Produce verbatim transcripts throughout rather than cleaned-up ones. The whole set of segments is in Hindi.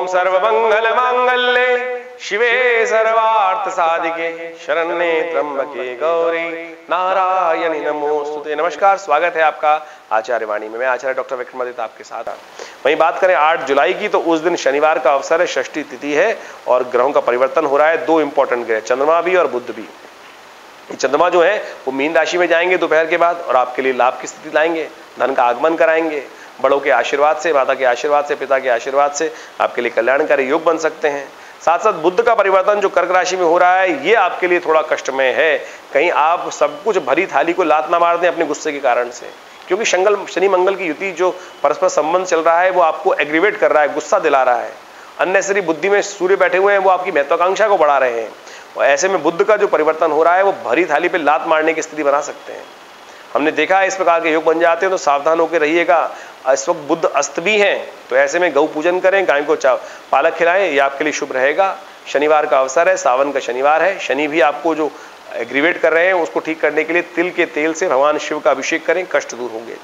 ओम सर्वमंगल मांगल्ये शिवे सर्वार्थ साधिके शरण्ये त्र्यंबके गौरी नारायणी नमोस्तुते। नमस्कार, स्वागत है आपका आचार्य वाणी में। मैं आचार्य डॉक्टर विक्रमादित्य आपके साथ। वहीं बात करें आठ जुलाई की, तो उस दिन शनिवार का अवसर है, षष्ठी तिथि है और ग्रहों का परिवर्तन हो रहा है। दो इंपॉर्टेंट ग्रह, चंद्रमा भी और बुध भी। चंद्रमा जो है वो मीन राशि में जाएंगे दोपहर के बाद और आपके लिए लाभ की स्थिति लाएंगे, धन का आगमन कराएंगे। बड़ों के आशीर्वाद से, माता के आशीर्वाद से, पिता के आशीर्वाद से आपके लिए कल्याणकारी योग बन सकते हैं। साथ साथ बुध का परिवर्तन जो कर्क राशि में हो रहा है, ये आपके लिए थोड़ा कष्टमय है। कहीं आप सब कुछ भरी थाली को लात ना मार दें अपने गुस्से के कारण से, क्योंकि शंगल शनि मंगल की युति जो परस्पर संबंध चल रहा है वो आपको एग्रीवेट कर रहा है, गुस्सा दिला रहा है। अननेसरी बुद्धि में सूर्य बैठे हुए हैं, वो आपकी महत्वाकांक्षा को बढ़ा रहे हैं। और ऐसे में बुध का जो परिवर्तन हो रहा है वो भरी थाली पे लात मारने की स्थिति बना सकते हैं। हमने देखा है इस प्रकार के योग बन जाते हैं, तो सावधान होकर रहिएगा। इस वक्त बुध अस्त भी हैं, तो ऐसे में गौ पूजन करें, गाय को पालक खिलाएं, ये आपके लिए शुभ रहेगा। शनिवार का अवसर है, सावन का शनिवार है। शनि भी आपको जो एग्रीवेट कर रहे हैं उसको ठीक करने के लिए तिल के तेल से भगवान शिव का अभिषेक करें, कष्ट दूर होंगे।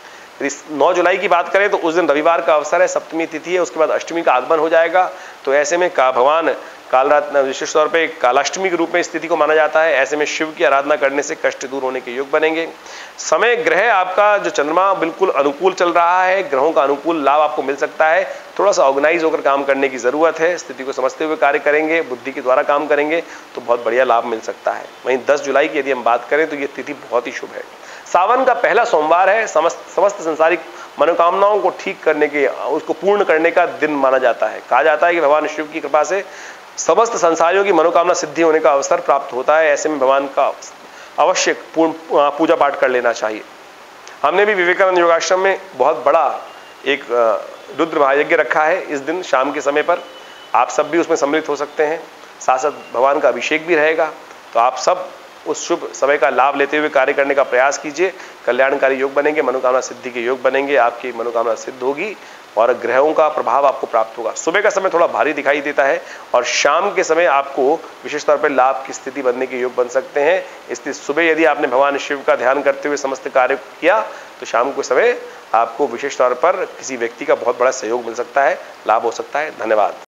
नौ जुलाई की बात करें तो उस दिन रविवार का अवसर है, सप्तमी तिथि है, उसके बाद अष्टमी का आगमन हो जाएगा। तो ऐसे में का भगवान कालरात विशेष तौर पे कालाष्टमी के रूप में स्थिति को माना जाता है। ऐसे में शिव की आराधना करने से कष्ट दूर होने के योग बनेंगे। समय ग्रह आपका जो चंद्रमा बिल्कुल अनुकूल चल रहा है, ग्रहों का अनुकूल लाभ आपको मिल सकता है। थोड़ा सा ऑर्गेनाइज होकर काम करने की जरूरत है, स्थिति को समझते हुए कार्य करेंगे, बुद्धि के द्वारा काम करेंगे तो बहुत बढ़िया लाभ मिल सकता है। वहीं दस जुलाई की यदि हम बात करें तो ये तिथि बहुत ही शुभ है। सावन का पहला सोमवार है, समस्त समस्त संसारिक मनोकामनाओं को ठीक करने के, उसको पूर्ण करने का दिन माना जाता है। कहा जाता है कि भगवान शिव की कृपा से समस्त संसारियों की मनोकामना सिद्धि होने का अवसर प्राप्त होता है। ऐसे में भगवान का अवश्य पूर्ण पूजा पाठ कर लेना चाहिए। हमने भी विवेकानंद योगाश्रम में बहुत बड़ा एक रुद्र महायज्ञ रखा है इस दिन शाम के समय पर। आप सब भी उसमें सम्मिलित हो सकते हैं। साथ साथ भगवान का अभिषेक भी रहेगा, तो आप सब उस शुभ समय का लाभ लेते हुए कार्य करने का प्रयास कीजिए। कल्याणकारी योग बनेंगे, मनोकामना सिद्धि के योग बनेंगे, आपकी मनोकामना सिद्ध होगी और ग्रहों का प्रभाव आपको प्राप्त होगा। सुबह का समय थोड़ा भारी दिखाई देता है और शाम के समय आपको विशेष तौर पर लाभ की स्थिति बनने के योग बन सकते हैं। इसलिए सुबह यदि आपने भगवान शिव का ध्यान करते हुए समस्त कार्य किया तो शाम के समय आपको विशेष तौर पर किसी व्यक्ति का बहुत बड़ा सहयोग मिल सकता है, लाभ हो सकता है। धन्यवाद।